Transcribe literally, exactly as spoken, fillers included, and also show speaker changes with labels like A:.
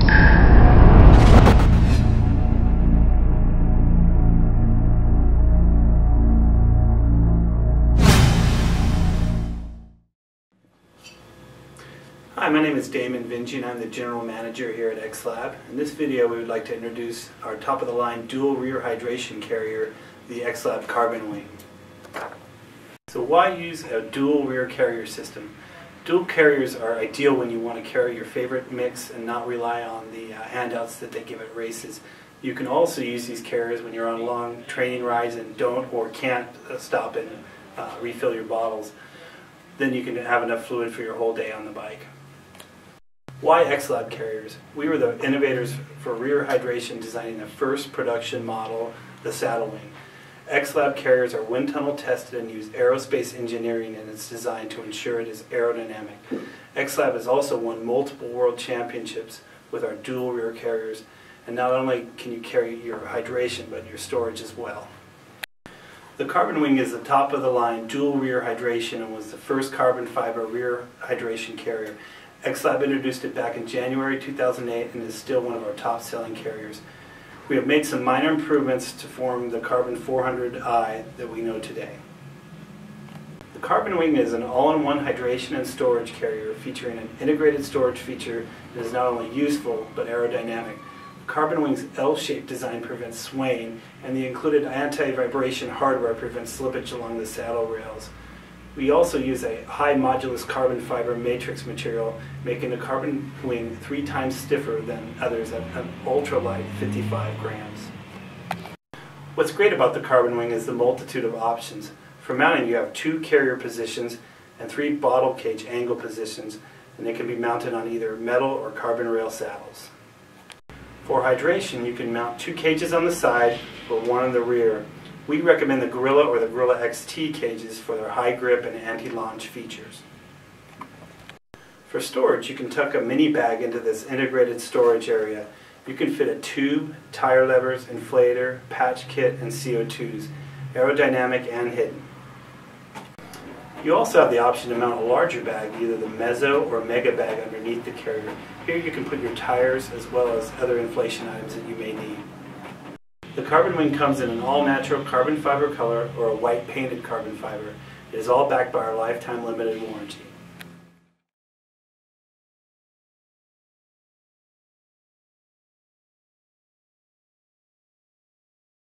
A: Hi, my name is Damon Vinci and I'm the General Manager here at X lab. In this video we would like to introduce our top-of-the-line dual rear hydration carrier, the X lab Carbon Wing. So why use a dual rear carrier system? Dual carriers are ideal when you want to carry your favorite mix and not rely on the uh, handouts that they give at races. You can also use these carriers when you're on long training rides and don't or can't uh, stop and uh, refill your bottles. Then you can have enough fluid for your whole day on the bike. Why X lab carriers? We were the innovators for rear hydration, designing the first production model, the Saddle Wing. X lab carriers are wind tunnel tested and use aerospace engineering in its design to ensure it is aerodynamic. X lab has also won multiple world championships with our dual rear carriers, and not only can you carry your hydration but your storage as well. The Carbon Wing is the top of the line dual rear hydration and was the first carbon fiber rear hydration carrier. X lab introduced it back in January two thousand eight and is still one of our top selling carriers. We have made some minor improvements to form the Carbon four hundred i that we know today. The Carbon Wing is an all-in-one hydration and storage carrier featuring an integrated storage feature that is not only useful but aerodynamic. The Carbon Wing's L-shaped design prevents swaying, and the included anti-vibration hardware prevents slippage along the saddle rails. We also use a high modulus carbon fiber matrix material, making the Carbon Wing three times stiffer than others at an ultralight fifty-five grams. What's great about the Carbon Wing is the multitude of options. For mounting, you have two carrier positions and three bottle cage angle positions, and they can be mounted on either metal or carbon rail saddles. For hydration, you can mount two cages on the side or one on the rear. We recommend the Gorilla or the Gorilla X T cages for their high grip and anti-launch features. For storage, you can tuck a mini bag into this integrated storage area. You can fit a tube, tire levers, inflator, patch kit, and C O twos, aerodynamic and hidden. You also have the option to mount a larger bag, either the Mezzo or Mega bag underneath the carrier. Here you can put your tires as well as other inflation items that you may need. The Carbon Wing comes in an all-natural carbon fiber color or a white painted carbon fiber. It is all backed by our lifetime limited warranty.